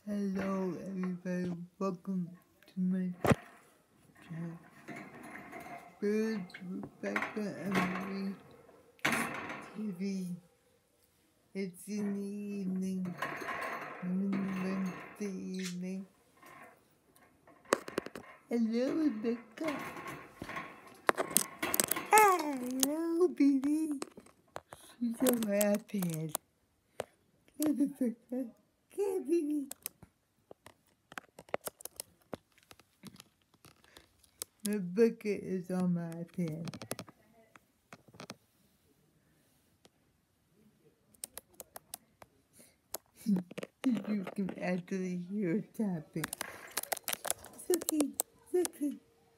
Hello everybody, welcome to my channel. Birds, Rebecca and me TV. It's in the evening, Wednesday evening. Hello Rebecca. Hello baby. She's on my iPad. Hey Rebecca. Hey baby. Rebecca is on my iPad. You can actually hear her tapping. It's okay. It's okay.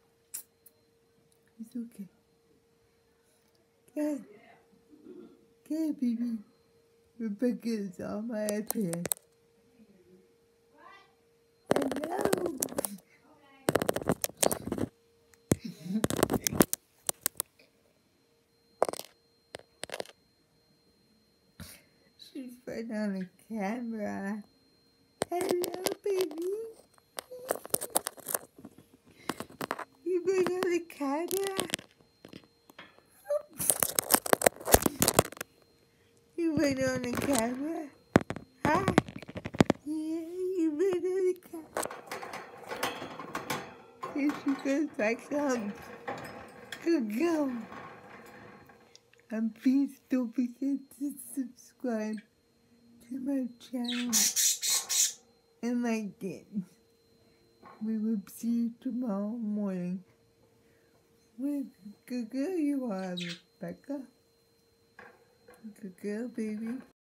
It's okay. Good. Good, baby. Rebecca is on my iPad. Hello. She's right on the camera. Hello, baby. You right on the camera? You right on the camera? Hi. Yeah, you right on the camera. Here she goes back up. Good girl. And please don't forget to subscribe to my channel and like it. We will see you tomorrow morning. What good girl you are, Rebecca. Good girl, baby.